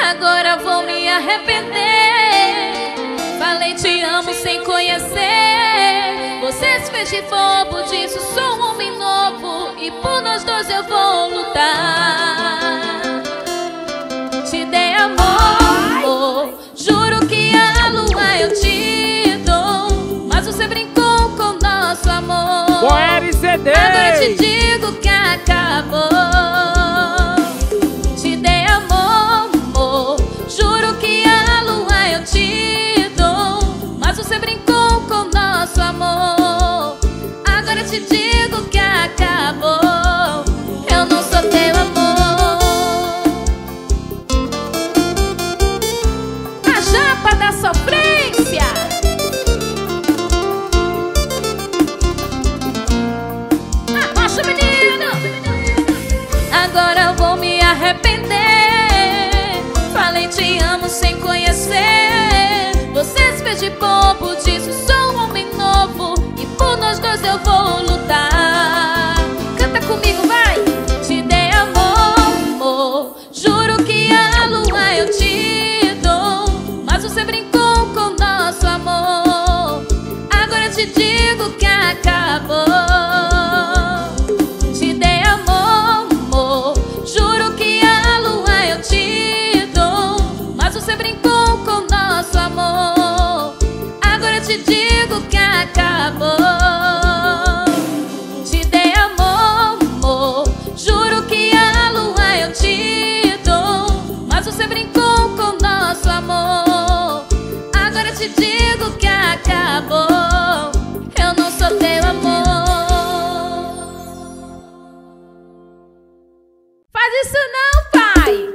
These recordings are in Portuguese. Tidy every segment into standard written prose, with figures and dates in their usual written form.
Agora vou me arrepender. Falei te amo sem conhecer. Você se fez de bobo, disse sou um homem novo e por nós dois eu vou lutar. Te dei amor, juro que a lua eu te dou, mas você brincou com nosso amor. Agora eu te digo que acabou. Te dei amor, juro que a lua eu te dou, mas você brincou com nosso amor. Agora eu te digo que acabou. Eu não sou teu amor. A japa da sofrência. Abaixa, menino. Agora eu vou me arrepender. Falei te amo sem conhecer. Você se fez de bobo, disse sou um homem novo e por nós dois eu vou lutar. Canta comigo, vai! Te dei amor, juro que a lua eu te dou, mas você brincou com nosso amor. Agora eu te digo que acabou. Te dei amor, juro que a lua eu te dou, mas você brincou com nosso amor. Agora eu te digo que acabou. Te dei amor, juro que a lua eu te dou, mas você brincou com nosso amor. Agora eu te digo que acabou. Eu não sou teu amor. Faz isso não, pai.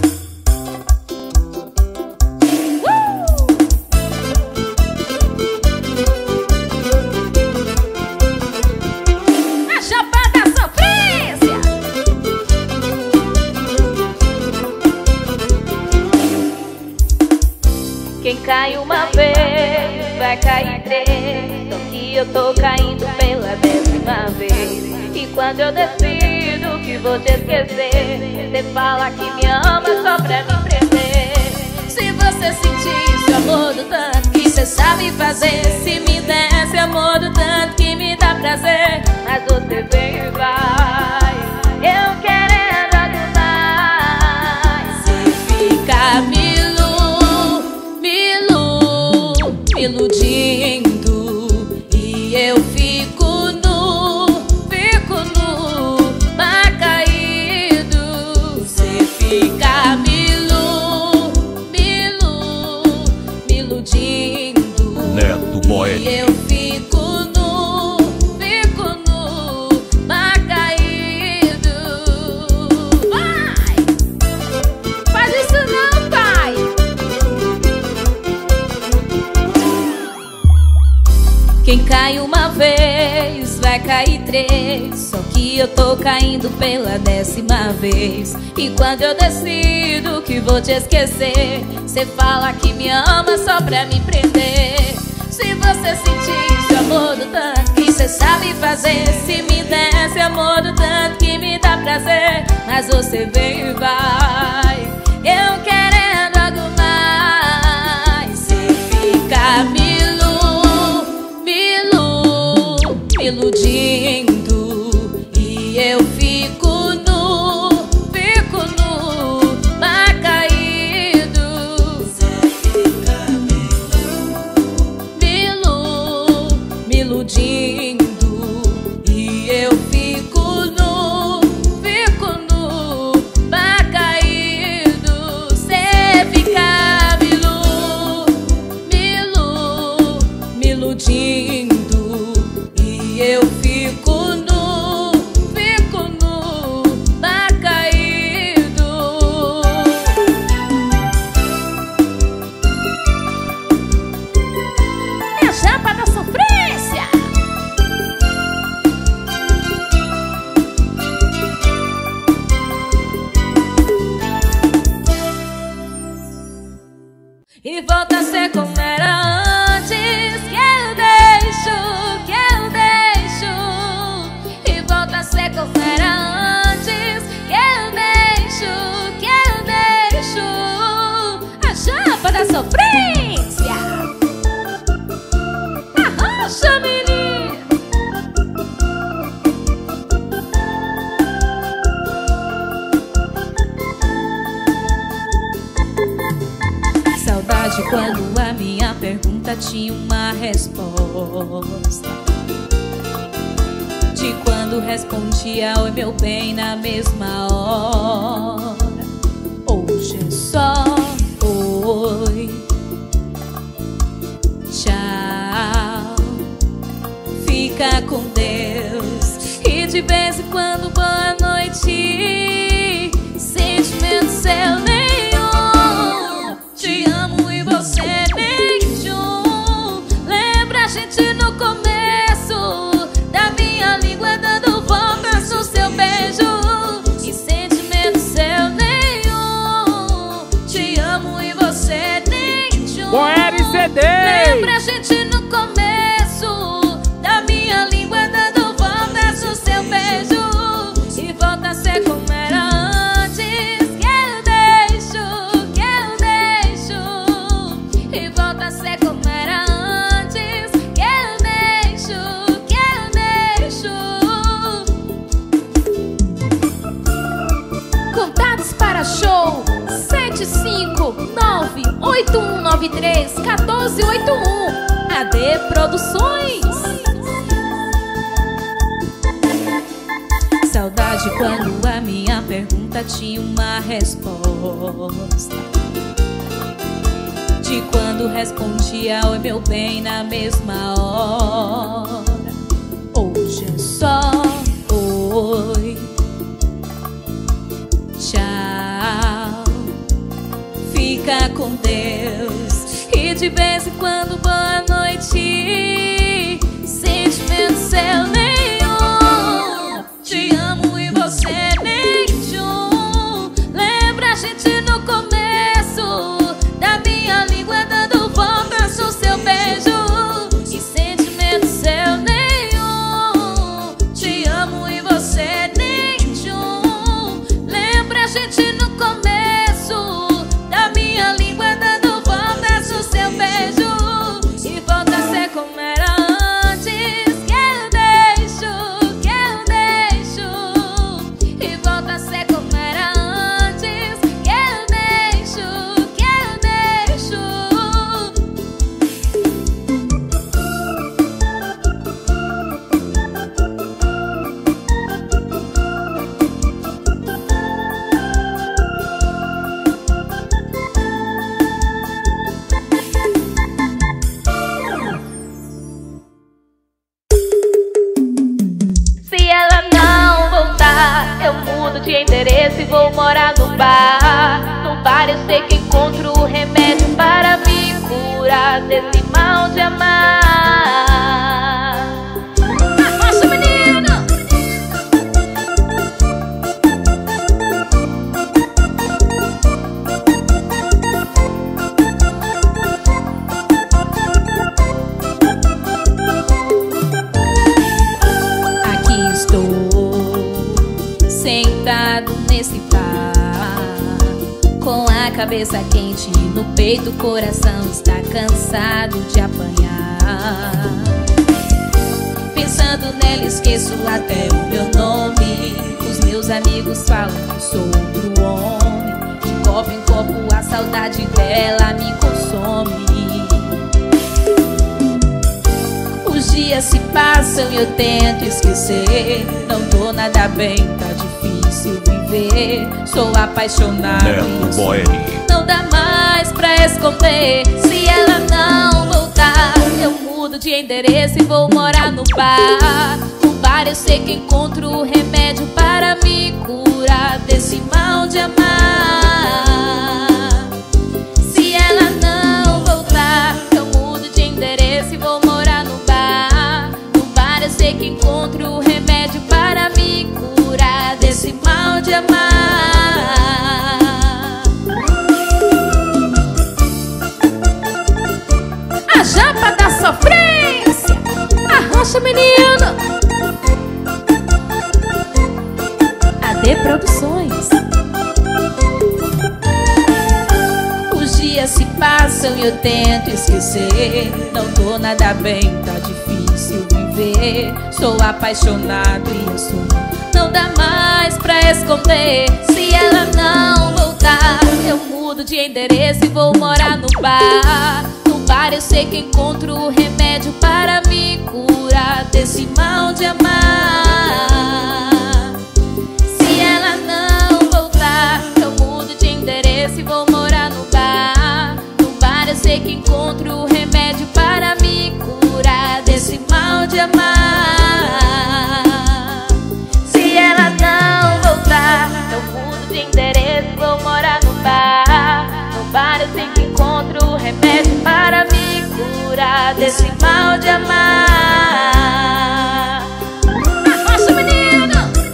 A japa da sofrência. Quem cai uma vez vai cair três, só que eu tô caindo pela 10ª vez. E quando eu decido que vou te esquecer, você fala que me ama só pra me prender. Se você sentisse o amor do tanto que você sabe fazer, se me desse amor do tanto que me dá prazer, mas você vem e vai, eu querendo algo mais. Se fica me iludindo e eu fico nu, mas caído. Você fica me iludindo, Neto Boy. e eu fico nu, mas caído. Vai! Faz isso não, pai! Quem cai uma vez vai cair três, só que eu tô caindo pela 10ª vez. E quando eu decido que vou te esquecer, você fala que me ama só pra me prender. Se você sentisse o amor do tanto que você sabe fazer, se me desse amor do tanto que me dá prazer, mas você vem e vai, eu querendo algo mais. Você fica me iludindo e eu fico nu, mas caído. Você fica me iludindo e eu fico nu, mas caído. Você fica me iludindo e eu fico nu, mas caído. É a japa da sofrência. E volta a ser como era antes, que eu deixo. E volta a ser como era antes, que eu deixo. sofrência. Arrocha, menino. Saudade quando a minha pergunta tinha uma resposta, de quando respondia oi meu bem na mesma hora. Hoje é só oi, tchau, fica com Deus. E de vez em quando boa noite, sentimento seu nenhum. Te amo e você nenhum. Lembra a gente no começo da minha língua dando voltas no seu beijo. E sentimento seu nenhum. Te amo e você nenhum. Lembra a gente no começo da minha língua dando voltas no seu beijo. E volta a ser como era antes. Que eu deixo. E volta a ser como era antes. Que eu deixo. Contatos para show 75981931481. AD Produções. Saudade quando a minha pergunta tinha uma resposta, de quando respondia oi meu bem na mesma hora. Hoje é só oi, tchau, fica com Deus. E de vez em quando boa noite, sentimento seu nenhum. Te amo e você nenhum. Lembra a gente no começo da minha língua dando voltas no seu beijo. E sentimento seu nenhum. Te amo e você nenhum. Lembra a gente no começo da minha língua dando voltas no seu beijo. E volta a ser como era antes. Que eu deixo. E volta a ser como era antes. Que eu deixo. Se ela não voltar, eu mudo de endereço e vou morar no bar. No bar eu sei que encontro o remédio para me curar desse mal de amar. Arrocha, menino! Aqui estou, sentado nesse bar, com a cabeça quente no peito, o coração está cansado de apanhar. Pensando nela esqueço até o meu nome. Os meus amigos falam que sou outro homem. De copo em copo a saudade dela me consome. Os dias se passam e eu tento esquecer. Não tô nada bem, tá difícil viver. Sou apaixonado, não dá mais pra esconder. Se ela não voltar, eu mudo de endereço e vou morar no bar. No bar eu sei que encontro o remédio para me curar desse mal de amar. Se ela não voltar, eu mudo de endereço e vou morar no bar. No bar eu sei que encontro o remédio para me curar desse mal de amar. A japa da sofrência. Arrocha, menino. AD Produções. paixão e eu tento esquecer. Não tô nada bem, tá difícil viver. Sou apaixonado e isso não dá mais pra esconder. Se ela não voltar, eu mudo de endereço e vou morar no bar. No bar eu sei que encontro o remédio para me curar desse mal de amar. Se ela não voltar, eu mudo de endereço e vou morar no bar. No bar eu sei que encontro o remédio para me curar desse mal de amar. Se ela não voltar, eu mudo de endereço e vou morar no bar. No bar eu sei que encontro o remédio para me curar desse mal de amar. Nossa, menino!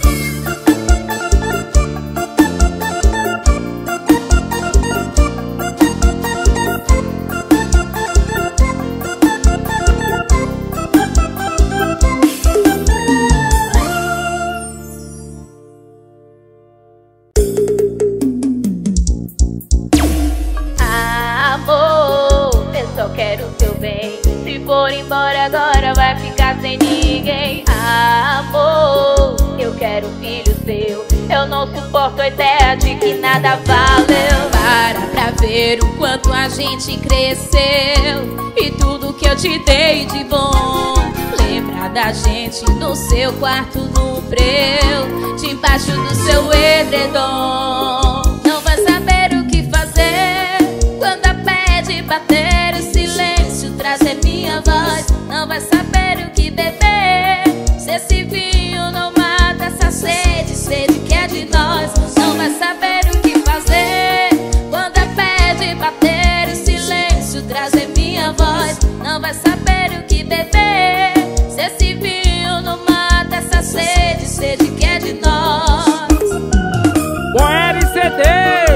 Quero o teu bem. Se for embora agora vai ficar sem ninguém. Amor, eu quero um filho seu. Eu não suporto a ideia de que nada valeu. Pra ver o quanto a gente cresceu e tudo que eu te dei de bom. Lembra da gente no seu quarto no breu, debaixo do seu edredom. Não vai saber o que fazer quando a pede bater. Trazer minha voz, não vai saber o que beber. Se esse vinho não mata essa sede, sede que é de nós. Não vai saber o que fazer quando a pede bater o silêncio, trazer minha voz. Não vai saber o que beber. Se esse vinho não mata essa sede, sede que é de nós. Bom RCD!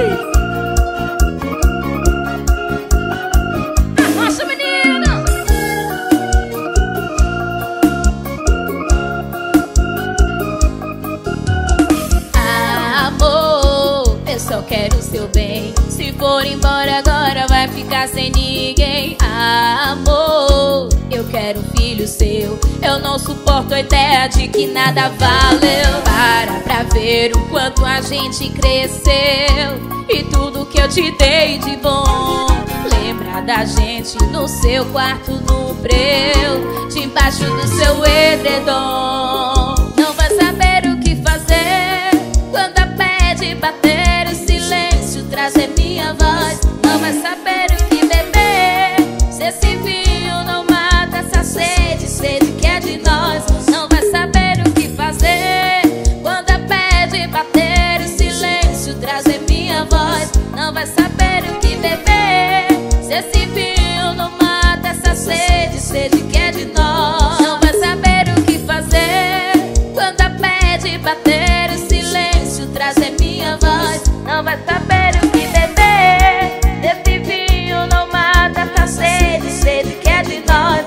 Só quero o seu bem. Se for embora agora vai ficar sem ninguém. Amor, eu quero um filho seu. Eu não suporto a ideia de que nada valeu. Pra ver o quanto a gente cresceu e tudo que eu te dei de bom. Lembra da gente no seu quarto no breu, debaixo do seu edredom. Não vai saber o que fazer quando a pede bater. Trazer minha voz, não vai saber o que beber. Se esse vinho não mata essa sede, sede que é de nós. Não vai saber o que fazer quando a pede bater o silêncio, trazer minha voz. Não vai saber o que beber. Se esse vinho não mata essa sede, sede que é de nós. Não vai saber o que fazer quando a pede bater o silêncio, trazer minha voz. Não vai saber o que beber. Desse vinho não mata essa sede, sede que é de nós.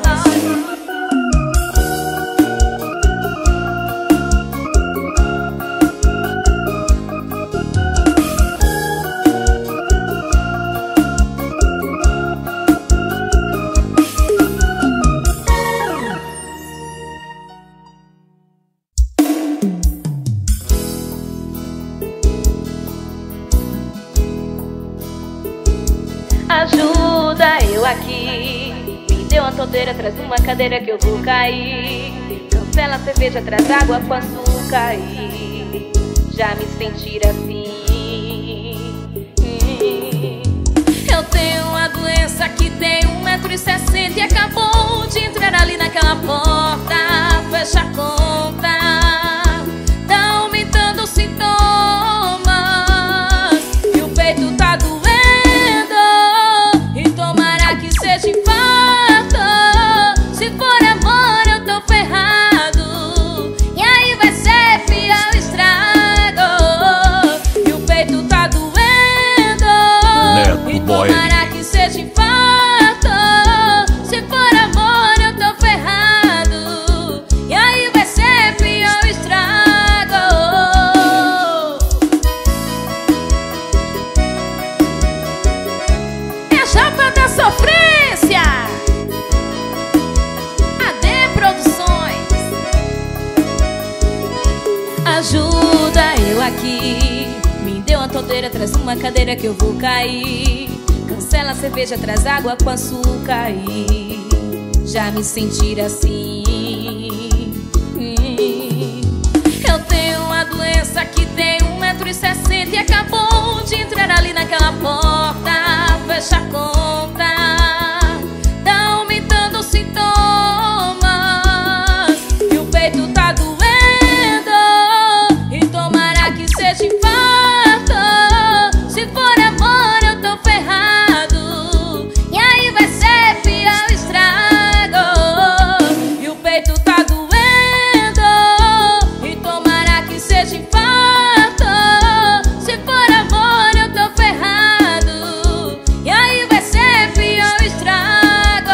Ajuda eu aqui. Me deu uma tonteira, traz uma cadeira que eu vou cair. Cancela a cerveja, traz água com açúcar e já me sentir assim. Eu tenho uma doença que tem 1,60 m e acabou de entrar ali naquela porta. Fecha a conta, tá aumentando os sintomas e o peito tá doendo. Tomara que seja infarto. Se for amor eu tô ferrado. E aí vai ser pior estrago. É a chapa da sua aqui. Me dê uma tonteira, traz uma cadeira que eu vou cair. Cancela a cerveja, traz água com açúcar e já me sentir assim. Eu tenho uma doença que tem 1,60 m e acabou de entrar ali naquela porta. Fecha a conta, tá aumentando os sintomas e o peito tá doendo. E tomara que seja infarto. Se for amor eu tô ferrado, e aí vai ser pior o estrago. E o peito tá doendo, e tomara que seja infarto. Se for amor eu tô ferrado, e aí vai ser pior o estrago.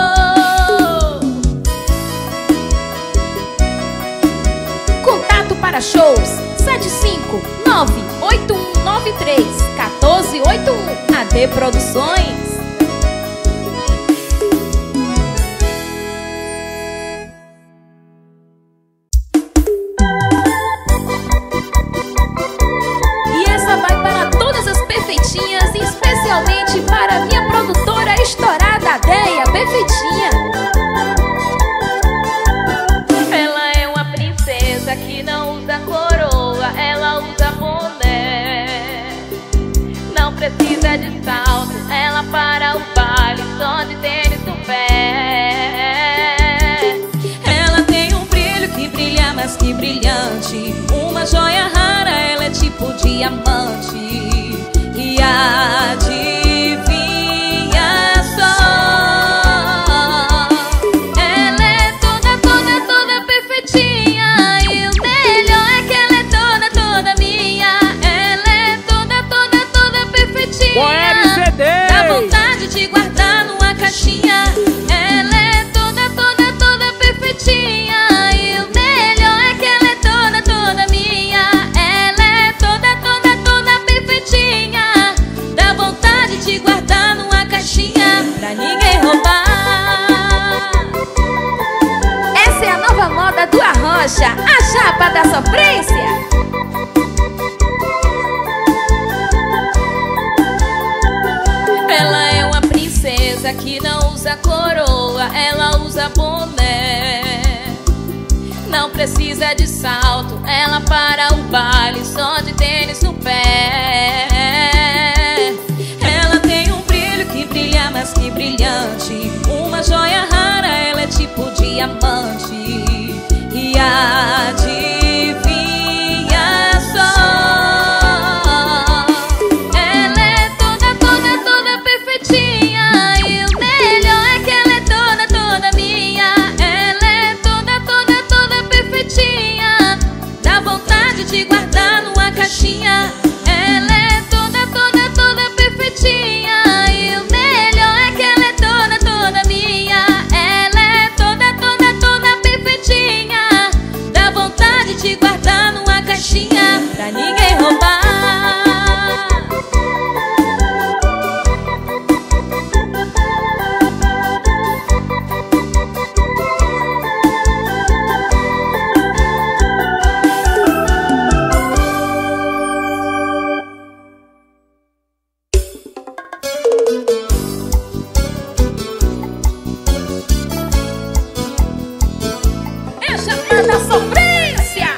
Contato para shows 75981931481. AD Produções. E essa vai para todas as perfeitinhas, e especialmente para minha produtora estourada, Deia Perfeitinha. Ela é uma princesa que não usa coroa, ela usa boné. Não precisa de salto, ela para o baile só de tênis no pé. Ela tem um brilho que brilha mais que brilhante, uma joia rara, ela é tipo diamante. E adivinha só, ela é toda, toda, toda perfeitinha, e o melhor é que ela é toda, toda minha. Ela é toda, toda, toda perfeitinha, dá vontade de guardar numa caixinha. Ela é toda, toda, toda perfeitinha, e o melhor é que ela é toda, toda minha. Ela é toda, toda, toda perfeitinha, dá vontade de guardar numa caixinha pra ninguém roubar. Essa é a nova moda do Arrocha, a chapa da sofrência. Ela é uma princesa que não usa coroa, ela usa boné. Não precisa de salto, ela para o baile só de tênis no pé. Ela tem um brilho que brilha mais que brilhante, uma joia rara, ela é tipo diamante. E adivinha só, ela é toda, toda, toda perfeitinha, e o melhor é que ela é toda, toda minha. Ela é toda, toda, toda perfeitinha, dá vontade de guardar numa caixinha. Ela é toda, toda, toda perfeitinha, e o melhor é que ela é toda, toda minha. Ela é toda, toda, toda perfeitinha, dá vontade de guardar numa caixinha pra ninguém roubar. É a chapa da sofrência.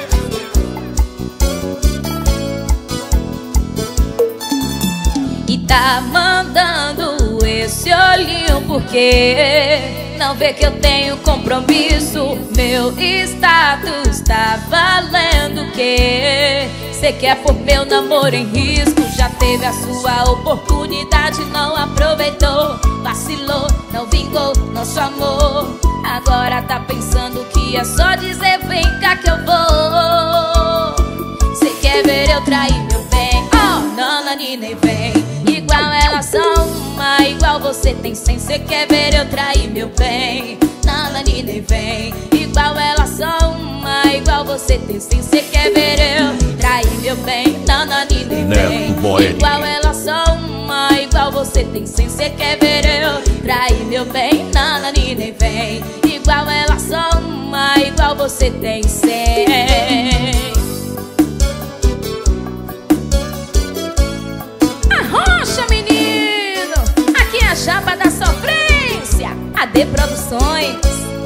E tá mandando esse olhinho porque não vê que eu tenho compromisso. Meu status tá valendo o quê? Cê quer pôr meu namoro em risco? Já teve a sua oportunidade, não aproveitou. Vacilou, não vingou nosso amor. Agora tá pensando que é só dizer vem cá que eu vou. Cê quer ver eu trair meu bem? Oh, nananina, vem. Igual elas são uma, igual você tem 100. Cê quer ver eu trair meu bem? Nananina, vem. Igual elas são uma, igual você tem 100. Cê quer ver eu trair meu bem? Nananina, vem. Igual elas são uma, igual você tem 100. Cê quer ver eu trair meu bem? Nananina, vem. Igual elas são uma, igual você tem 100. AD Produções.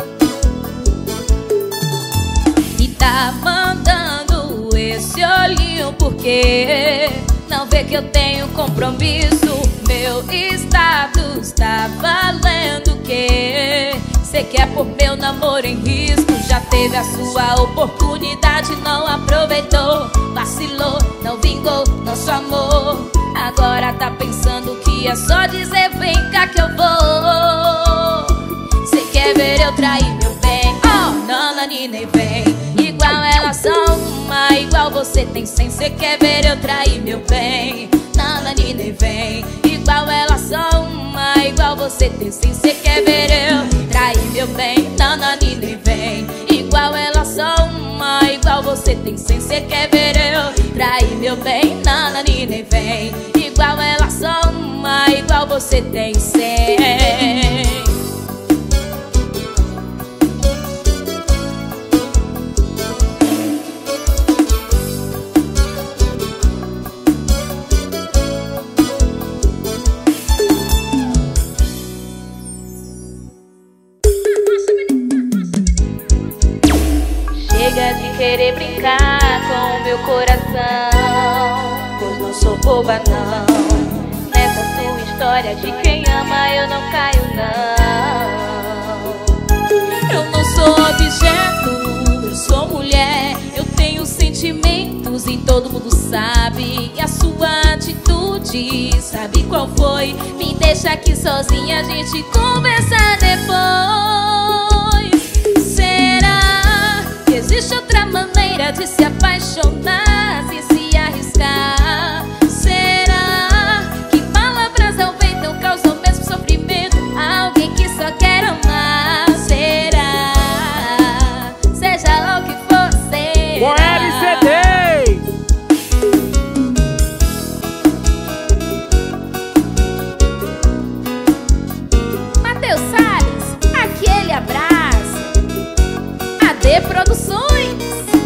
E tá mandando esse olhinho porque não vê que eu tenho compromisso. Meu status tá valendo o quê? Cê quer pôr meu namoro em risco? Já teve a sua oportunidade, não aproveitou. Vacilou, não vingou nosso amor. Agora tá pensando que é só dizer vem cá que eu vou. Cê quer ver eu trair meu bem? Oh, nanani nem vem. Igual elas são uma, igual você tem 100. Cê quer ver eu trair meu bem? Nanani nem vem. Igual elas são uma, igual você tem 100. Cê quer ver eu trair meu bem? Nanani nem vem. Igual elas são uma, igual você tem 100. Cê quer ver eu trair meu bem? Nanani nem vem. Igual elas são uma, igual você tem 100. Chega de querer brincar com o meu coração, pois não sou boba não. Nessa sua história de quem ama eu não caio não. Eu não sou objeto, eu sou mulher. Eu tenho sentimentos e todo mundo sabe. E a sua atitude, sabe qual foi? Me deixa aqui sozinha, a gente conversa depois. Será que existe outra maneira de se apaixonar sem se arriscar? Será que palavras ao vento não causam o mesmo sofrimento? Alguém que só quer amar. Será? Seja lá o que for, será? Com LCD! Matheus Salles, aquele abraço. AD Produções.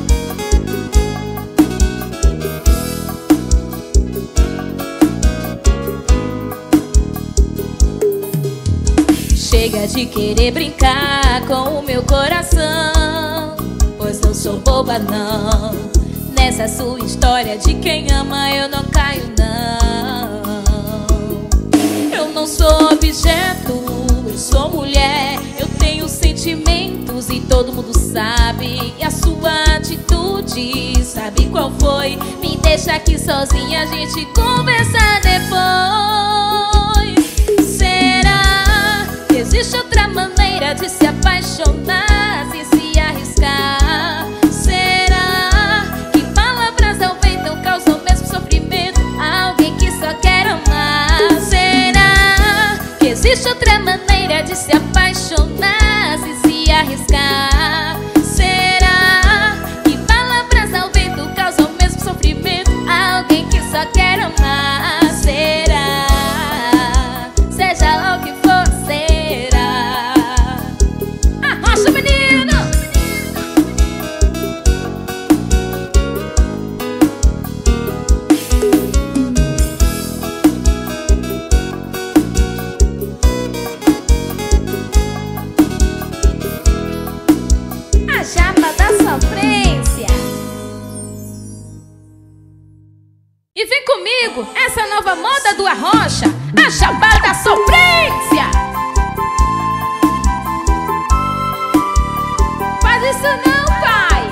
Chega de querer brincar com o meu coração, pois não sou boba não. Nessa sua história de quem ama eu não caio não. Eu não sou objeto, eu sou mulher. Eu tenho sentimentos e todo mundo sabe. E a sua atitude, sabe qual foi? Me deixa aqui sozinha, a gente conversa depois. Será que existe outra maneira de se apaixonar sem se arriscar? Será que palavras ao vento não causam o mesmo sofrimento? Alguém que só quer amar. Será que existe outra maneira de se apaixonar sem se arriscar? Será que palavras ao vento causam o mesmo sofrimento? Alguém que só quer amar. Será? Seja lá o que for, será? Arrocha, menino! A chapa da sofrência. E vem comigo, essa nova moda do Arrocha, a chapa da sofrência. Faz isso não, pai.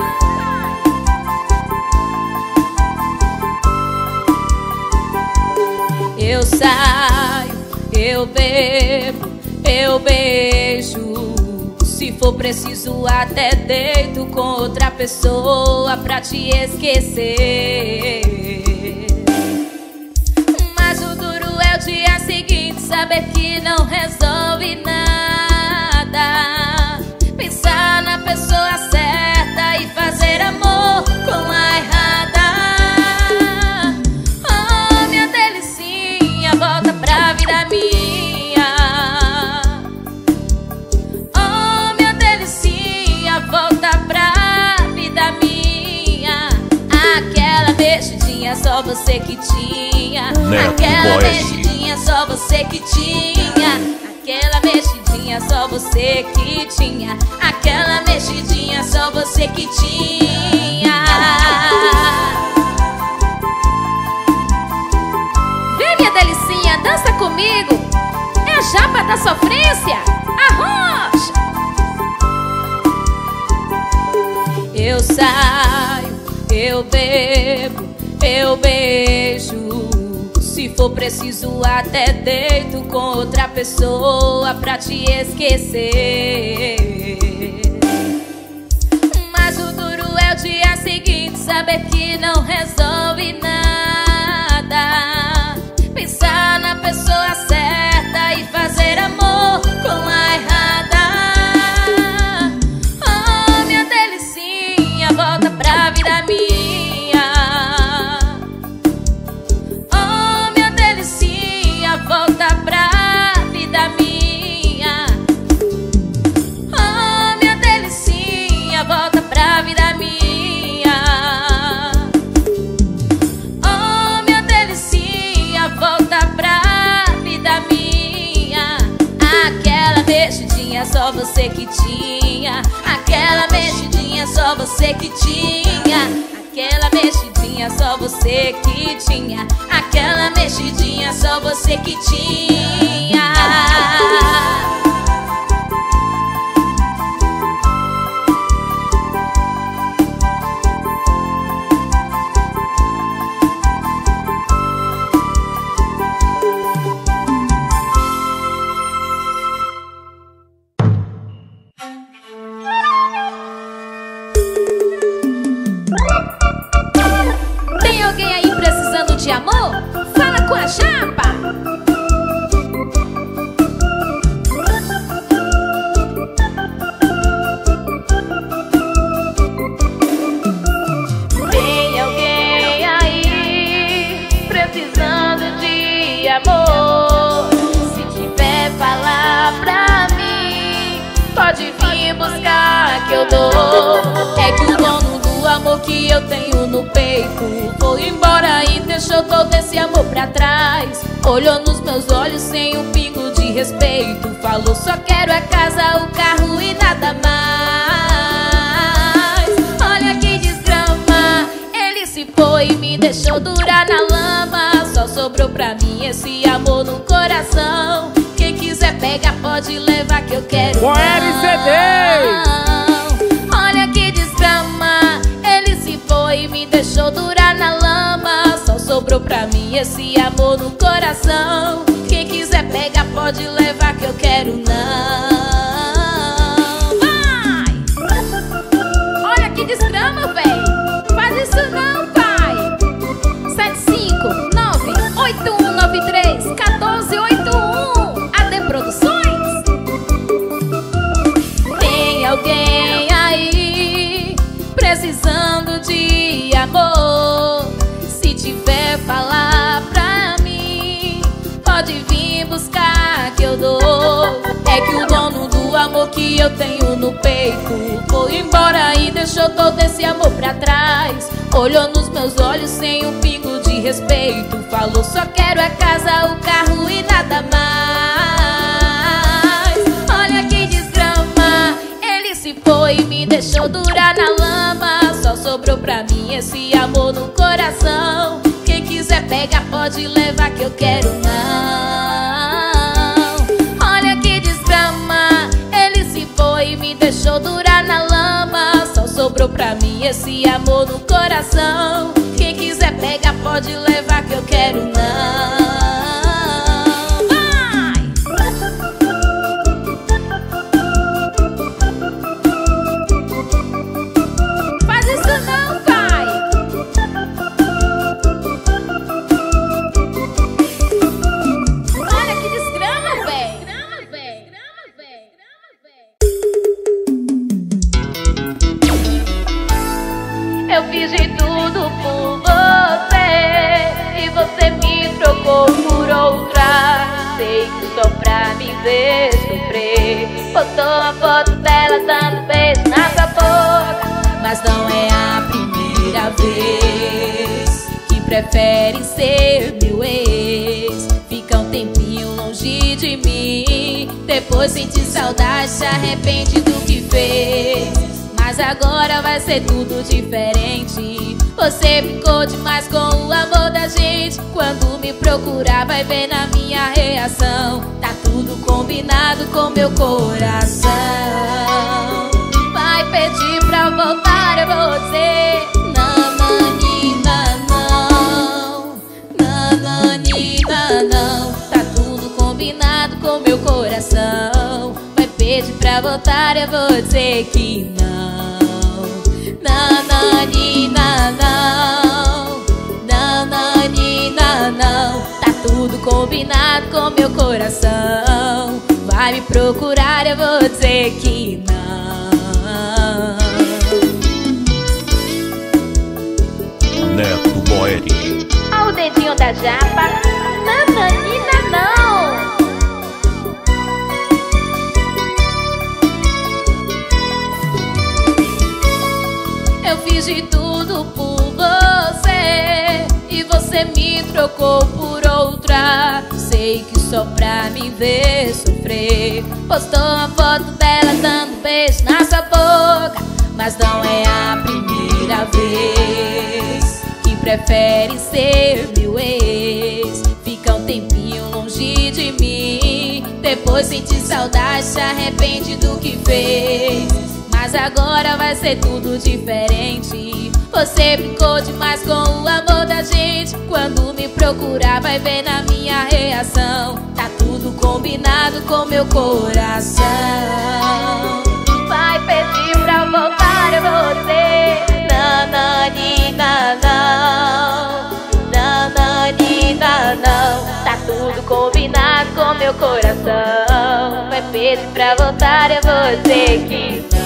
Eu saio, eu bebo, eu beijo. Se for preciso até deito com outra pessoa pra te esquecer. Mas o duro é o dia seguinte saber que não resolve nada. Pensar na pessoa certa e fazer amor com a errada. Oh, minha delicinha, volta pra vida minha. Volta pra vida minha. Aquela mexidinha só você que tinha. Aquela mexidinha só você que tinha. Aquela mexidinha só você que tinha. Aquela mexidinha só você que tinha. Vem, minha delicinha, dança comigo. É a japa da sofrência. Arrocha. Eu saio, eu bebo, eu beijo. Se for preciso até deito com outra pessoa pra te esquecer. Mas o duro é o dia seguinte, saber que não resolve nada. Pensar na pessoa certa e fazer amor com a errada. Oh, minha delicinha, volta pra vida minha. Volta pra vida minha. Oh, minha delicinha, volta pra vida minha. Oh, minha delicinha, volta pra vida minha. Aquela mexidinha só você que tinha. Aquela mexidinha só você que tinha. Aquela mexidinha só você que tinha. Aquela mexidinha só você que tinha. Tem alguém aí precisando de amor? Fala com a japa. Tem alguém aí precisando de amor? Se tiver, falar pra mim. Pode vir buscar que eu dou. É que o dono do amor que eu tenho no peito foi embora e deixou todo esse amor pra trás. Olhou nos meus olhos sem um pingo de respeito. Falou só quero a casa, o carro e nada mais. Olha que desgrama, ele se foi e me deixou durar na lama. Só sobrou pra mim esse amor no coração. Quem quiser pega pode levar que eu quero não. Olha que desgrama, ele se foi e me deixou durar na lama. Só sobrou pra mim esse amor no coração. Quem quiser pega pode levar que eu quero não. Vai! Olha que desgrama, véi. Faz isso não, pai. 75981931481 AD Produções. Tem alguém aí precisando de amor? Se tiver, falar pra mim. Pode vir buscar que eu dou. É que o dono do amor que eu tenho no peito foi embora e deixou todo esse amor pra trás. Olhou nos meus olhos sem um pingo de respeito. Falou só quero a casa, o carro e nada mais. Olha que desgrama, ele se foi e me deixou durar na lama. Só sobrou pra mim esse amor no coração. Quem quiser pega pode levar que eu quero não. Olha que desgrama, ele se foi e me deixou durar na lama. Só sobrou pra mim esse amor no coração. Quem quiser pega pode levar que eu quero não. Eu fiz de tudo por você e você me trocou por outra. Sei que só pra me ver sofrer. Botou a foto dela dando beijo na sua boca. Mas não é a primeira vez que prefere ser meu ex. Fica um tempinho longe de mim, Depois sente saudade, se arrepende do que fez. Mas agora vai ser tudo diferente. Você ficou demais com o amor da gente. Quando me procurar vai ver na minha reação. Tá tudo combinado com meu coração. Vai pedir pra voltar, eu vou dizer nananina não, nananina não. Tá tudo combinado com meu coração. Vai pedir pra voltar, eu vou dizer que não. Nananina não, nananina não. Tá tudo combinado com meu coração. Vai me procurar, eu vou dizer que não. Neto Boeri. Olha o dedinho da japa. Nananina não. Eu fiz de tudo por você e você me trocou por outra. Sei que só pra me ver sofrer. Postou uma foto dela dando beijo na sua boca, mas não é a primeira vez que prefere ser meu ex. Fica um tempinho longe de mim, depois sente saudade, se arrepende do que fez. Mas agora vai ser tudo diferente. Você ficou demais com o amor da gente. Quando me procurar vai ver na minha reação. Tá tudo combinado com meu coração. Vai pedir pra voltar, eu vou dizer nananina não, nananina não. Tá tudo combinado com meu coração. Vai pedir pra voltar, eu vou dizer que não.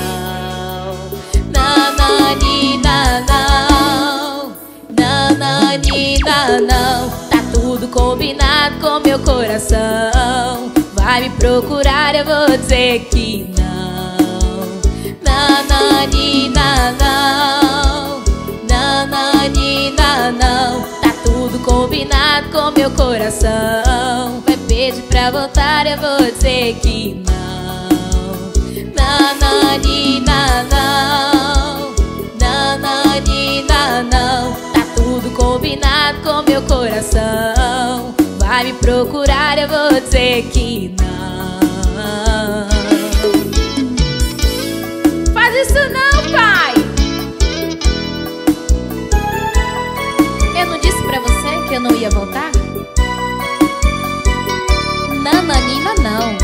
Nananina não, nananina não. Tá tudo combinado com meu coração. Vai me procurar, eu vou dizer que não. Nananina não, nananina não. Tá tudo combinado com meu coração. Vai pedir pra voltar, eu vou dizer que não. Nananina não, nananina não. Tá tudo combinado com meu coração. Vai me procurar, eu vou dizer que não. Faz isso não, pai. Eu não disse pra você que eu não ia voltar? Nananina não.